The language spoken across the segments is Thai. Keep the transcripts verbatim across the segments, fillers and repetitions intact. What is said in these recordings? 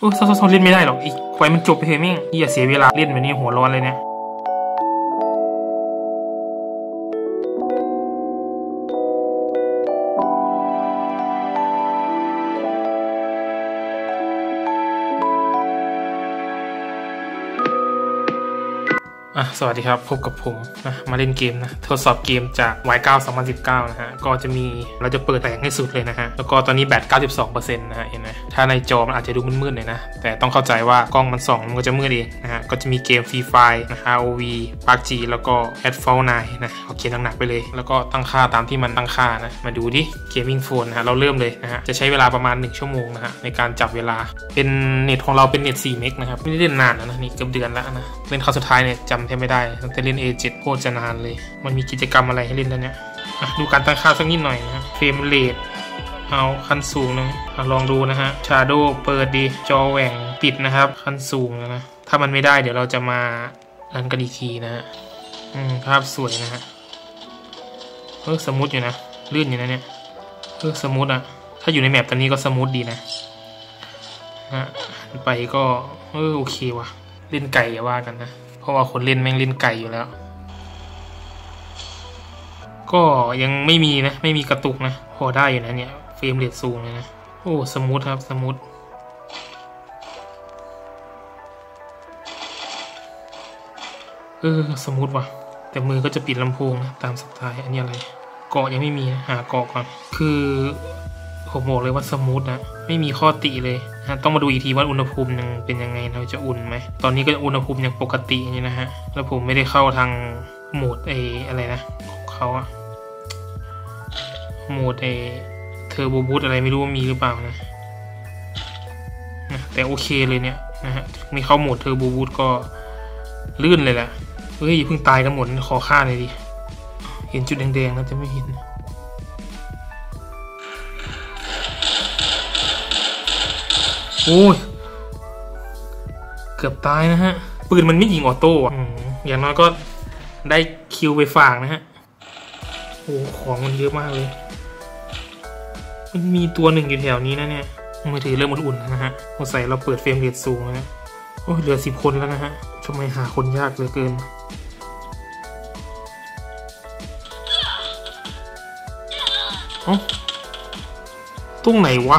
โอ้ซ้อนๆเล่นไม่ได้หรอกอีกไว้มันจบไปเถอะแม่งอย่าเสียเวลาเล่นแบบนี้หัวร้อนเลยเนี่ยอ่ะสวัสดีครับพบกับผมนะมาเล่นเกมนะทดสอบเกมจาก วาย เก้า สองพันสิบเก้านะฮะก็จะมีเราจะเปิดแสงให้สุดเลยนะฮะแล้วก็ตอนนี้แบต เก้าสิบสองเปอร์เซ็นต์ นะฮะเห็นไหมถ้าในจอมันอาจจะดูมืดๆหน่อยนะแต่ต้องเข้าใจว่ากล้องมันส่องมันก็จะมืดเองนะฮะก็จะมีเกม Free Fire นะ อาร์ โอ วี พี ยู บี จี แล้วก็ Asphalt ไนน์ นะเอาเกมหนักๆไปเลยแล้วก็ตั้งค่าตามที่มันตั้งค่านะมาดูดิ Gaming Phone นะฮะเราเริ่มเลยนะฮะจะใช้เวลาประมาณหนึ่งชั่วโมงนะฮะในการจับเวลาเป็นเน็ตของเราเป็นเน็ตสี่เมกนะครับไม่ได้เล่นนานแล้วนะนี่เกือบเดือนแล้วนะเล่นครั้งสุดท้ายเนี่ยจำแทบไม่ได้ตั้งแต่เล่น เอ เจ็ด โคตรจะนานเลยมันมีกิจกรรมอะไรให้เล่นแล้วเนี่ยดูการตั้งค่าสักนิดหน่อยนะเฟรมเรทเอาขั้นสูงนะลองดูนะฮะ Shadow เปิดดีจอแหว่งปิดนะครับขั้นสูงนะถ้ามันไม่ได้เดี๋ยวเราจะมารันกันอีกทีนะฮะอืมภาพสวยนะฮะเออสมูทอยู่นะลื่นอยู่นะเนี่ยเออสมูทอะถ้าอยู่ในแมปตอนนี้ก็สมูทดีนะฮะไปก็เออโอเควะเล่นไก่อย่าว่ากันนะเพราะว่าคนเล่นแม่งเล่นไก่อยู่แล้วก็ยังไม่มีนะไม่มีกระตุกนะพอได้อยู่นะเนี่ยเฟรมเรทสูงเลยนะโอ้สมูทครับสมูทเออสมูทว่ะแต่มือก็จะปิดลำโพงนะตามสไตล์อันนี้อะไรเกาะยังไม่มีหาเกาะก่อนคือผมบอกเลยว่าสมูทนะไม่มีข้อติเลยนะต้องมาดูอีกทีว่าอุณหภูมิยังเป็นยังไงเราจะอุ่นไหมตอนนี้ก็อุณหภูมิยังปกติอย่างนี้นะฮะแล้วผมไม่ได้เข้าทางโหมดไออะไรนะของเขาอะโหมดไอเทอร์โบบูทอะไรไม่รู้ว่ามีหรือเปล่านะนะแต่โอเคเลยเนี่ยนะฮะมีเข้าโหมดเทอร์โบบูทก็ลื่นเลยแหละเฮ้ยเพิ่งตายกันหมดขอค่าหน่อยดิเห็นจุดแดงๆนะจะไม่เห็นโอ้ยเกือบตายนะฮะปืนมันไม่ยิงออโต้อะอย่างน้อยก็ได้คิวไปฝากนะฮะโอ้ของมันเยอะมากเลยมันมีตัวหนึ่งอยู่แถวนี้นะเนี่ยมือถือเริ่มอุ่นๆนะฮะสงสัยเราเปิดเฟรมเรทสูงแล้วนะโอ้ยเหลือสิบคนแล้วนะฮะทำไมหาคนยากเหลือเกินเอ้าตรงไหนวะ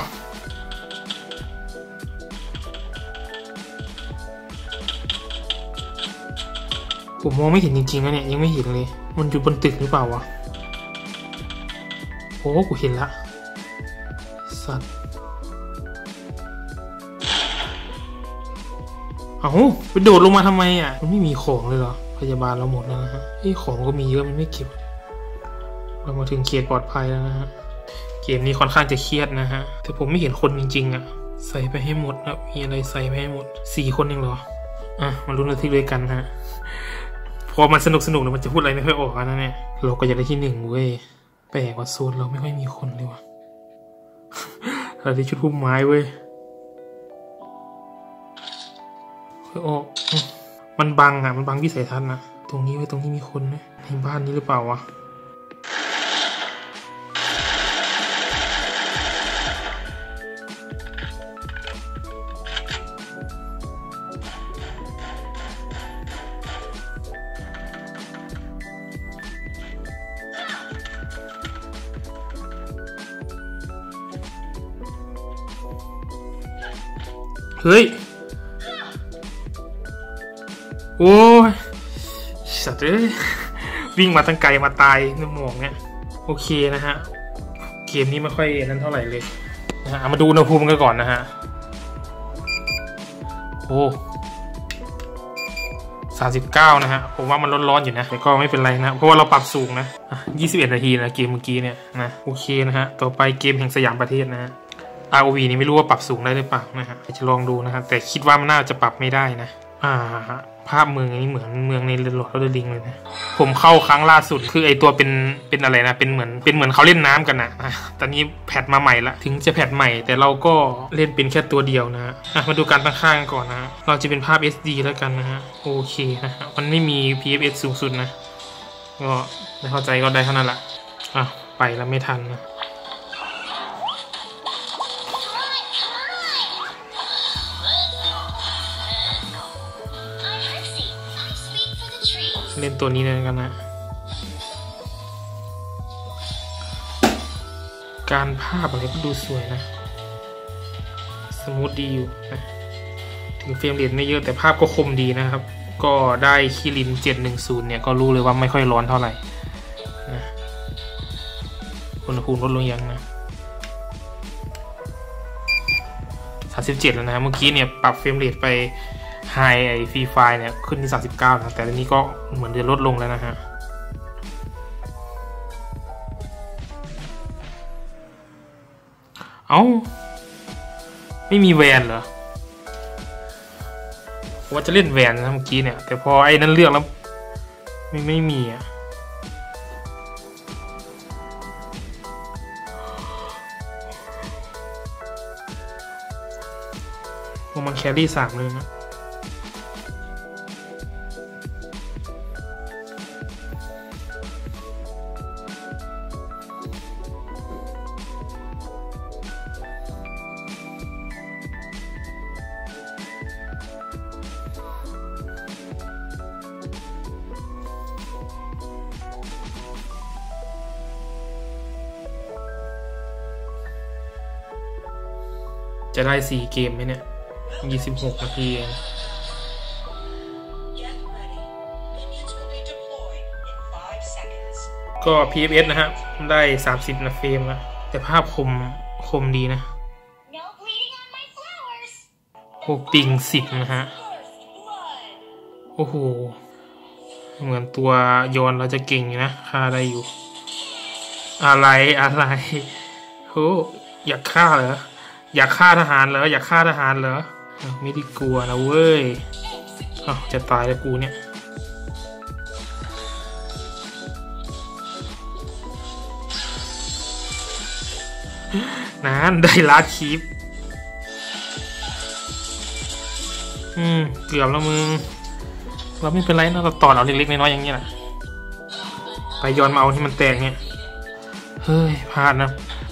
ผมมองไม่เห็นจริงๆนะเนี่ยยังไม่เห็นเลยมันอยู่บนตึกหรือเปล่าวะโอ้กูเห็นละสัตว์เอ้าไปโดดลงมาทำไมอ่ะมันไม่มีของเลยเหรอพยาบาลเราหมดแล้วนะฮะไอ้ของก็มีเยอะมันไม่เก็บเรามาถึงเขตปลอดภัยแล้วนะฮะเกมนี้ค่อนข้างจะเครียดนะฮะแต่ผมไม่เห็นคนจริงๆอ่ะใส่ไปให้หมดนะมีอะไรใส่ไปให้หมดสี่คนเองเหรออ่ะมาลุ้นระทึกด้วยกันฮะพอมันสนุกสนุกเนี่ยมันจะพูดอะไรไม่ค่อยออกนะเนี่ยเราก็จะได้ที่หนึ่งเว้ยแปลกว่าโซนเราไม่ค่อยมีคนเลยวะเราได้ชุดพุ่มไม้เว้ยโอ้มันบังอ่ะมันบังวิสัยทัศน์นะตรงนี้ไว้ตรงนี้มีคนไหมในบ้านนี้หรือเปล่าวะเฮ้ยโอ้ยสัตว์เอ้ยวิ่งมาตั้งไกลมาตายน้ำหมองเนี่ยโอเคนะฮะเกมนี้ไม่ค่อยนั้นเท่าไหร่เลยนะฮะมาดูอุณหภูมิกันก่อนนะฮะโอ้สามสิบเก้านะฮะผมว่ามันร้อนๆอยู่นะแต่ก็ไม่เป็นไรนะเพราะว่าเราปรับสูงนะยี่สิบเอ็ดนาทีนะเกมเมื่อกี้เนี่ยนะโอเคนะฮะต่อไปเกมแห่งสยามประเทศนะฮะอาร์ โอ วี นี่ไม่รู้ว่าปรับสูงได้หรือเปล่านะฮะจะลองดูนะครับแต่คิดว่ามันน่าจะปรับไม่ได้นะอ่าภาพเมืองนี้เหมือนเมืองในหลอดแล้วดิงเลยนะผมเข้าครั้งล่าสุดคือไอตัวเป็นเป็นอะไรนะเป็นเหมือนเป็นเหมือนเขาเล่นน้ำกันนะตอนนี้แพทมาใหม่ละถึงจะแพทใหม่แต่เราก็เล่นเป็นแค่ตัวเดียวนะอ่ะมาดูการตั้งค่ากันก่อนนะเราจะเป็นภาพ เอส ดี แล้วกันนะฮะโอเคนะฮะมันไม่มี พี เอฟ เอส สูงสุดนะก็ไม่เข้าใจก็ได้เท่านั้นแหละอ่ะไปแล้วไม่ทันนะเล่นตัวนี้เลยกันนะการภาพอะไรก็ดูสวยนะสมูทดีอยู่นะถึงเฟรมเรทไม่เยอะแต่ภาพก็คมดีนะครับก็ได้คิรินเจ็ดหนึ่งศูนย์เนี่ยก็รู้เลยว่าไม่ค่อยร้อนเท่าไหร่นะอุณหภูมิลดลงยังนะสามสิบเจ็ดแล้วนะเมื่อกี้เนี่ยปรับเฟรมเรทไปไฮไอฟรีไฟเนี่ยขึ้นที่สามสิบเก้านะแต่ตอนนี้ก็เหมือนจะลดลงแล้วนะฮะเอ้าไม่มีแวนเหรอว่าจะเล่นแวนนะเมื่อกี้เนี่ยแต่พอไอ้นั้นเลือกแล้วไม่ไม่มีอ่ะมันแครี่สามเลยนะจะได้สี่เกมไหมเนี่ยยี่สิบหกนาทีเองก็ พี เอฟ เอส นะฮะได้สามสิบนะเฟรมนะแต่ภาพคมคมดีนะโอ้ปิงสิบนะฮะโอ้โหเหมือนตัวยอนเราจะเก่งอยู่นะฆ่าได้อยู่อะไรอะไรโหอยากฆ่าเหรออยากฆ่าทหารเหรออยากฆ่าทหารเหรอไม่ได้กลัวนะเว้ยอ้าวจะตายแล้วกูเนี่ยนั้นได้ลาดคลิปอืมเกือบแล้วมึงเราไม่เป็นไรนะเราต่อเอาเล็กๆน้อยๆอย่างนี้แหละไปย้อนมาเอาที่มันแตกเนี่ยเฮ้ยพลาดนะ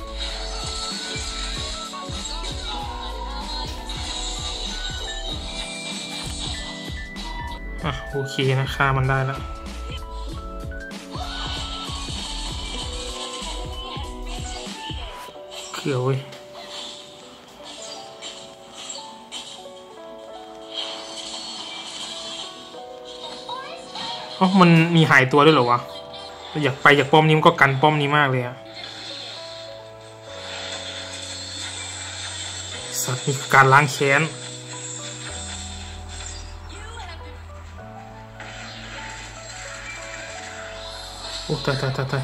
อ่ะโอเคนะฆ่ามันได้แล้วเกือบเว้ยอ๋อมันมีหายตัวด้วยเหรอวะอยากไปอยากป้อมนี้มันก็กันป้อมนี้มากเลยอะสัตว์นี่คือการล้างแค้นโอ้ตายตายตายตาย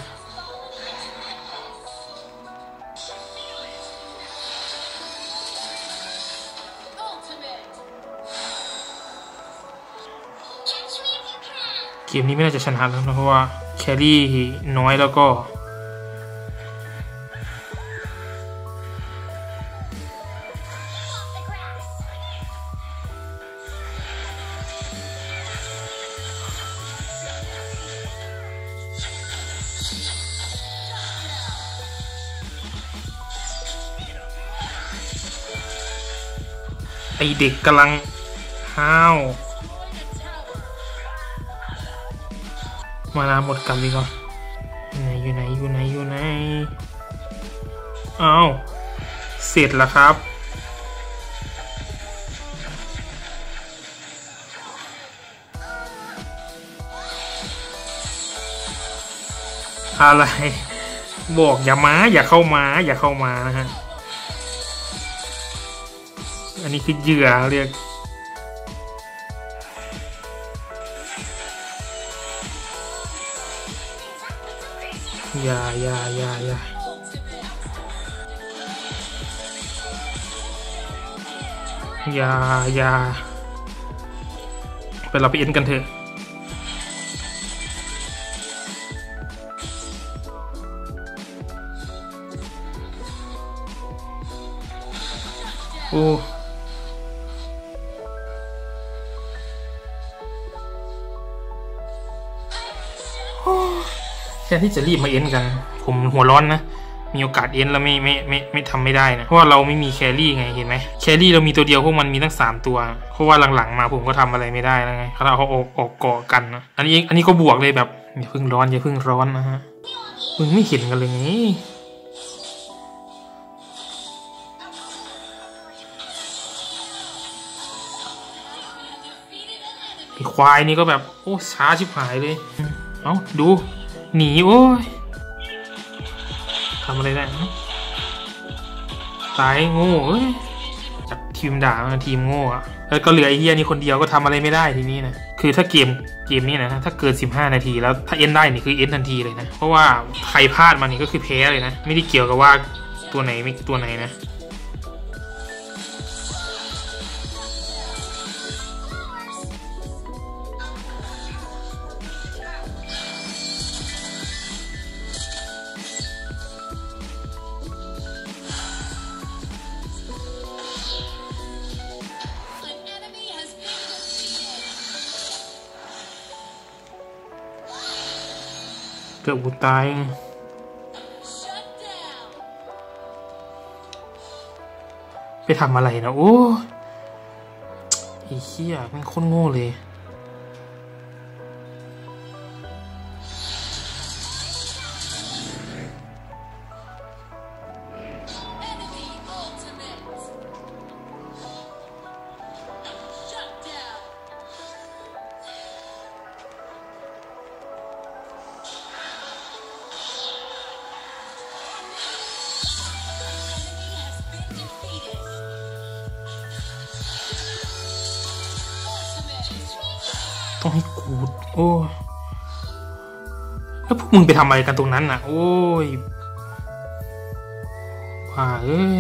เกมนี้ไม่น่าจะชนะแล้วนะเพราะว่าแครี่น้อยแล้วก็ไอเด็กกำลังห้าวมานาหมดกรรมดีกว่าอยู่ไหนอยู่ไหนอยู่ไหนอ้าวเสร็จแล้วครับอะไรบอกอย่ามาอย่าเข้ามาอย่าเข้ามานะฮะอันนี้คือเหยื่อเรียกอย่าอย่าอย่าอย่าอย่าอย่าไปเราไปเอ็นกันเถอะโอ้แค่ที่จะรีบมาเอ็นกันผมหัวร้อนนะมีโอกาสเอ็นแล้วไม่ไม่ไม่ไม่ทำไม่ได้นะเพราะว่าเราไม่มีแครี่ไงเห็นไหมแครี่เรามีตัวเดียวพวกมันมีตั้งสามตัวเพราะว่าหลังๆมาผมก็ทำอะไรไม่ได้แล้วไงเขาเอาออกออกเกาะกันนะอันนี้อันนี้ก็บวกเลยแบบอย่าเพิ่งร้อนอย่าเพิ่งร้อนนะฮะมึงไม่เห็นกันเลยไงไอ้ควายนี่ก็แบบโอ้ช้าชิบหายเลยเอ้าดูหนีโอ้ยทำอะไรได้ตายโง่เอ้ยจัดทีมด่าทีมโง่อะแล้วก็เหลือไอ้เฮียนี่คนเดียวก็ทำอะไรไม่ได้ทีนี้นะคือถ้าเกมเกมนี้นะถ้าเกินสิบห้านาทีแล้วถ้าเอ็นได้นี่คือเอ็นทันทีเลยนะเพราะว่าใครพลาดมานี่ก็คือแพ้เลยนะไม่ได้เกี่ยวกับว่าตัวไหนไม่ตัวไหนนะเกือบกูตายไปทำอะไรนะโอ้ไอ้เหี้ยมันโคตรโง่เลยต้องให้กูโอ้แล้วพวกมึงไปทำอะไรกันตรงนั้นน่ะโอ้ยผ่าเอ้ย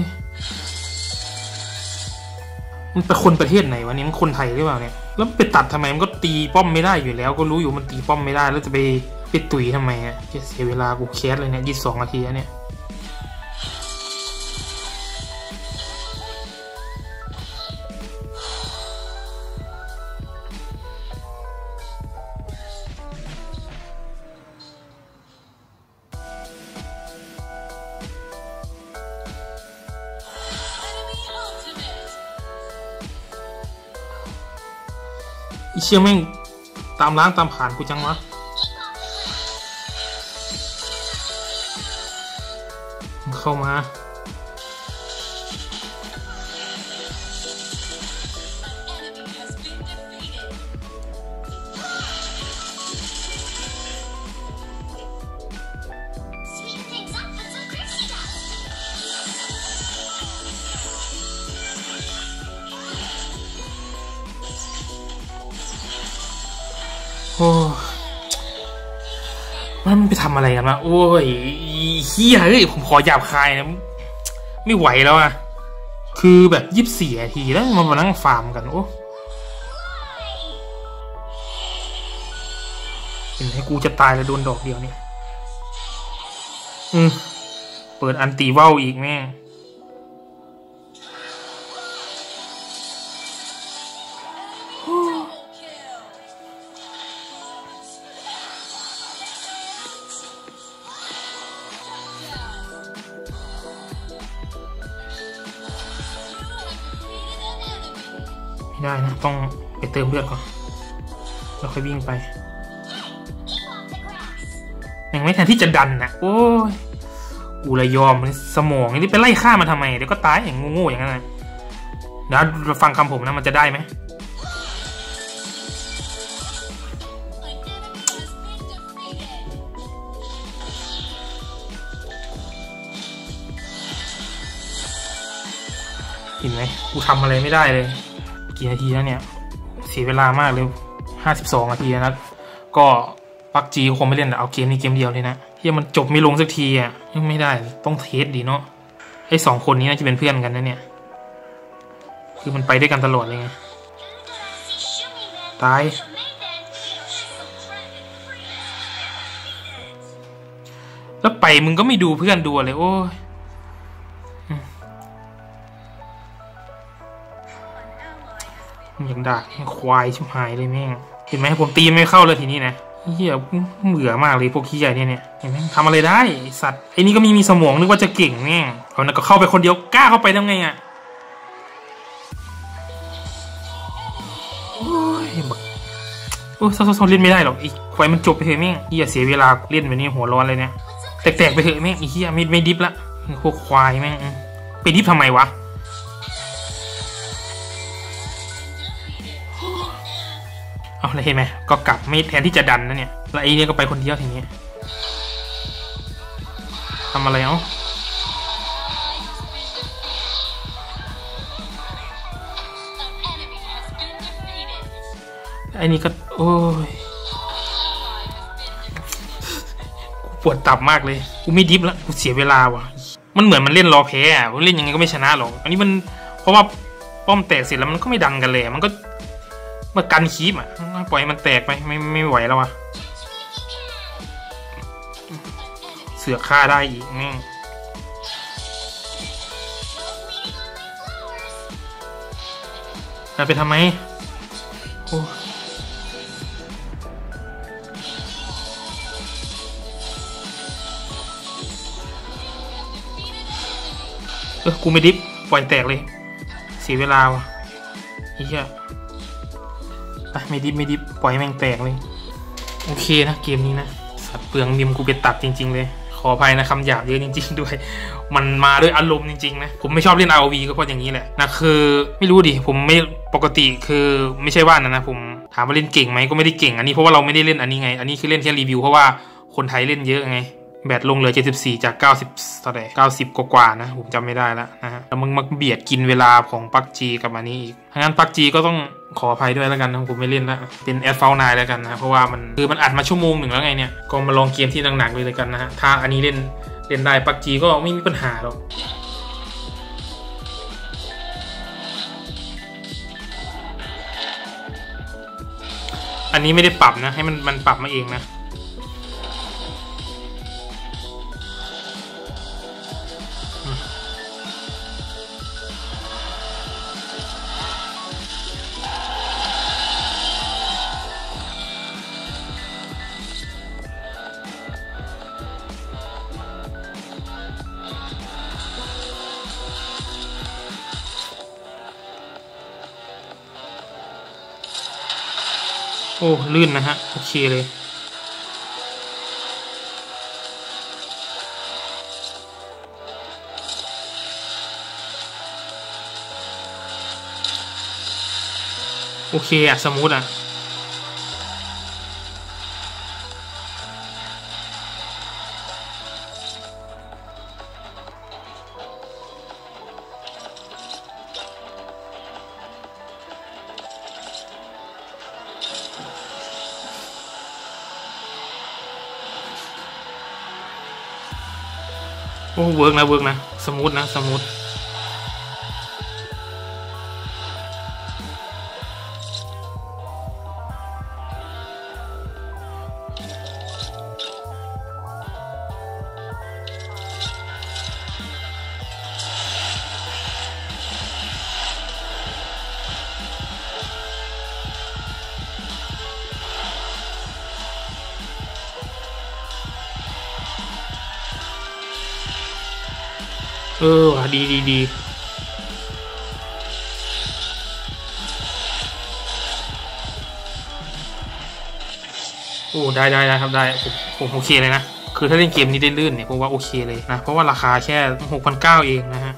มันเป็นคนประเทศไหนวะเนี่ยมันคนไทยหรือเปล่าเนี่ยแล้วไปตัดทำไมมันก็ตีป้อมไม่ได้อยู่แล้วก็รู้อยู่มันตีป้อมไม่ได้แล้วจะไปไปตุ๋ยทำไมอ่ะจะเสียเวลากูแคสเลยเนี่ยยี่สิบสองนาทีแล้วเนี่ยอีเชี่ยแม่งตามล้างตามผ่านกูจังวะเข้ามาโอ้มันไปทำอะไรกันวะโอ้ยเฮียเฮ้ยผมขอหยาบคายนะไม่ไหวแล้วอะคือแบบยี่สิบสี่นาทีแล้วมันมานั่งฟาร์มกันโอ้เห็นไหมกูจะตายแล้วโดนดอกเดียวเนี่ยอืมเปิดอันตีว่าวอีกแม่ไม่ได้นะต้องไปเติมเลือดก่อนแล้วค่อยวิ่งไปยังไม่ทันที่จะดันนะโอ้ยกูเลยยอมสมองนี่ไปไล่ฆ่ามันทำไมเดี๋ยวก็ตายอย่างโง่ๆอย่างนั้นนะเดี๋ยวฟังคำผมนะมันจะได้ไหมเห็นไหมกูทำอะไรไม่ได้เลยกี่นาทีแล้วเนี่ยเสียเวลามากเลยห้าสิบสองนาทีนะก็ปักจีคงไม่เล่นแต่เอาเกมนี้เกมเดียวเลยนะที่มันจบไม่ลงสักทีอ่ะไม่ได้ต้องเทสดีเนาะไอ้สองคนนี้น่าจะเป็นเพื่อนกันนะเนี่ยคือมันไปด้วยกันตลอดเลยไงตายแล้วไปมึงก็ไม่ดูเพื่อนดูอะไรโอ้ยอย่างด่าควายชิบหายเลยแม่งเห็นไหมผมตีไม่เข้าเลยทีนี้นะเหี้ยเบื่อมากเลยพวกขี้ใหญ่เนี่ยเนี่ยเห็นไหมทำอะไรได้สัตว์ไอ้นี่ก็มีมีสมองนึกว่าจะเก่งแม่งเขาน่ะก็เข้าไปคนเดียวกล้าเข้าไปได้ไงอ่ะโอ้ยบักโอ้ยซ้อนๆเล่นไม่ได้หรอกอีควายมันจบไปเถอะแม่งเหี้ยเสียเวลาเล่นแบบนี้หัวร้อนเลยเนี่ยแตกๆไปเถอะแม่งอีเหี้ยไม่ไม่ดิฟละพวกควายแม่งไปดิฟทำไมวะเอาเลยเห็นไหมก็กลับไม่แทนที่จะดันนะเนี่ยแล้วไอ้เนี่ยก็ไปคนเดียวทีนี้ทำอะไรเอ้าไอ้นี่ก็โอ้ยกูปวดตับมากเลยกูไม่ดิฟแล้วกูเสียเวลาว่ะมันเหมือนมันเล่นรอแพ้อ่ะเล่นยังไงก็ไม่ชนะหรอกอันนี้มันเพราะว่าป้อมแตกเสร็จแล้วมันก็ไม่ดันกันเลยมันก็มากันคีบอ่ะปล่อยมันแตกไปไม่ไม่ไหวแล้วว่ะเสือฆ่าได้อีกแม่งไปทำไมโอ้เออกูไม่ดิฟปล่อยแตกเลยเสียเวลาว่ะไอ้เหี้ยไม่ดิฟไม่ดิฟปล่อยแม่งแตกเลยโอเคนะเกมนี้นะสัตว์เปลืองมิมกูไปตัดจริงๆเลยขออภัยนะคำหยาบเยอะจริงๆด้วยมันมาด้วยอารมณ์จริงๆนะผมไม่ชอบเล่น อาร์ โอ วี ก็เพราะอย่างนี้แหละนะคือไม่รู้ดิผมไม่ปกติคือไม่ใช่ว่านะนะผมถามว่าเล่นเก่งไหมก็ไม่ได้เก่งอันนี้เพราะว่าเราไม่ได้เล่นอันนี้ไงอันนี้คือเล่นแค่รีวิวเพราะว่าคนไทยเล่นเยอะไงแบตลงเหลือเจ็ดสิบสี่จากเก้าสิบเท่าไหร่เก้าสิบกว่าๆนะผมจำไม่ได้แล้วนะฮะแล้วมึงมาเบียดกินเวลาของปักจีกับอันนี้อีกงั้นปักจีก็ต้องขออภัยด้วยแล้วกันนะผมไม่เล่นละเป็นแอดเฟลนายแล้วกันนะเพราะว่ามันคือมันอัดมาชั่วโมงหนึ่งแล้วไงเนี่ยก็มาลองเกมที่หนักๆเลยเลยกันนะฮะถ้าอันนี้เล่นเล่นได้ปักจีก็ไม่มีปัญหาหรอกอันนี้ไม่ได้ปรับนะให้มันมันปรับมาเองนะโอ้ลื่นนะฮะโอเคเลยโอเคอะสมูทอะโอ้เวิร์กนะเวิร์กนะสมูทนะสมูทเออว่ะดีดีดีโอ้ได้ได้ได้ครับได้ผมผมโอเคเลยนะคือถ้าเล่นเกมนี้ได้ลื่นเนี่ยผมว่าโอเคเลยนะเพราะว่าราคาแค่ หกพันเก้าร้อย เองนะฮะ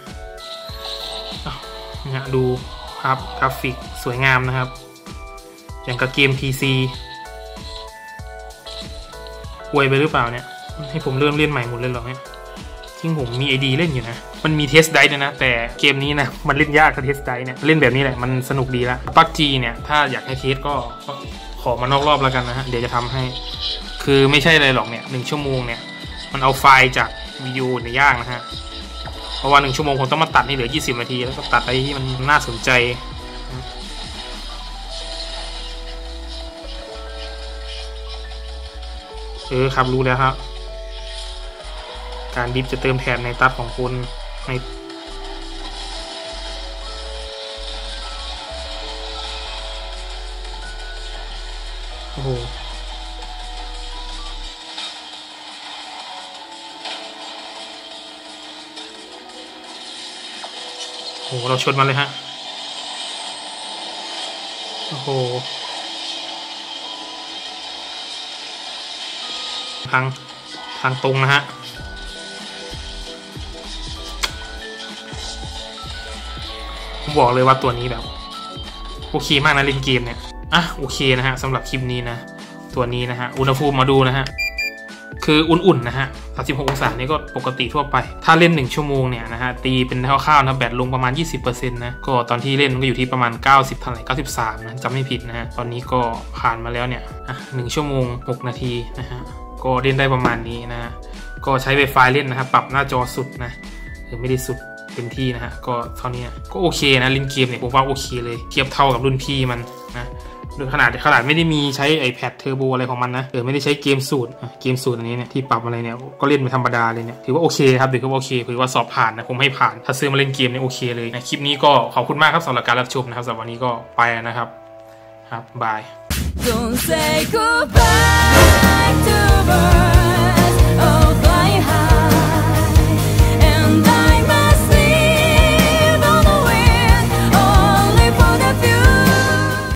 เนี่ยดูครับกราฟิกสวยงามนะครับอย่างกับเกม พี ซีอวยไปหรือเปล่าเนี่ยให้ผมเริ่มเล่นใหม่หมดเลยหรอเนี่ยจริงผมมีไอดีเล่นอยู่นะมันมีเทสไดนะแต่เกมนี้นะมันเล่นยากกับเทสไดเนี่ยเล่นแบบนี้แหละมันสนุกดีละปักจีเนี่ยถ้าอยากให้เทสก็ขอมานอกรอบแล้วกันนะฮะเดี๋ยวจะทำให้คือไม่ใช่อะไรหรอกเนี่ยหนึ่งชั่วโมงเนี่ยมันเอาไฟล์จากวิดีโอเนี่ยยากนะฮะเพราะว่าหนึ่งชั่วโมงผมต้องมาตัดให้เหลือยี่สิบนาทีแล้วก็ตัดอะไรที่มันน่าสนใจเออครับรู้แล้วครับการดิฟจะเติมแถบในตัดของคุณในโอ้โหโอ้เราชนมาเลยฮะโอ้โหทางทางตรงนะฮะผมบอกเลยว่าตัวนี้แบบโอเคมากนะเล่นเกมเนี่ยอ่ะโอเคนะฮะสำหรับคลิปนี้นะตัวนี้นะฮะอุณหภูมิมาดูนะฮะคืออุ่นๆนะฮะสามสิบหกองศานี่ก็ปกติทั่วไปถ้าเล่นหนึ่งชั่วโมงเนี่ยนะฮะตีเป็นคร่าวๆนะแบตลงประมาณ ยี่สิบเปอร์เซ็นต์ นะก็ตอนที่เล่นก็อยู่ที่ประมาณเก้าสิบเท่าไหร่เก้าสิบสามนะจำไม่ผิดนะฮะตอนนี้ก็ผ่านมาแล้วเนี่ยอ่ะหนึ่งชั่วโมงหกนาทีนะฮะก็เล่นได้ประมาณนี้นะฮะก็ใช้ Wi-Fi เล่นนะครับปรับหน้าจอสุดนะหรือไม่ได้สุดเต็มที่นะฮะก็เท่านี้ก็โอเคนะเล่นเกมเนี่ยผมว่าโอเคเลยเทียบเท่ากับรุ่นพี่มันนะขนาดขนาดไม่ได้มีใช้ iPad Turbo อะไรของมันนะเออไม่ได้ใช้เกมสูตรเกมสูตรอันนี้เนี่ยที่ปรับอะไรเนี่ยก็เล่นเป็นธรรมดาเลยเนี่ยถือว่าโอเคครับถือว่าโอเคถือว่าสอบผ่านนะผมให้ผ่านถ้าซื้อมาเล่นเกมเนี่ยโอเคเลยนะคลิปนี้ก็ขอบคุณมากครับสำหรับการรับชมนะครับสำหรับวันนี้ก็ไปนะครับครับบาย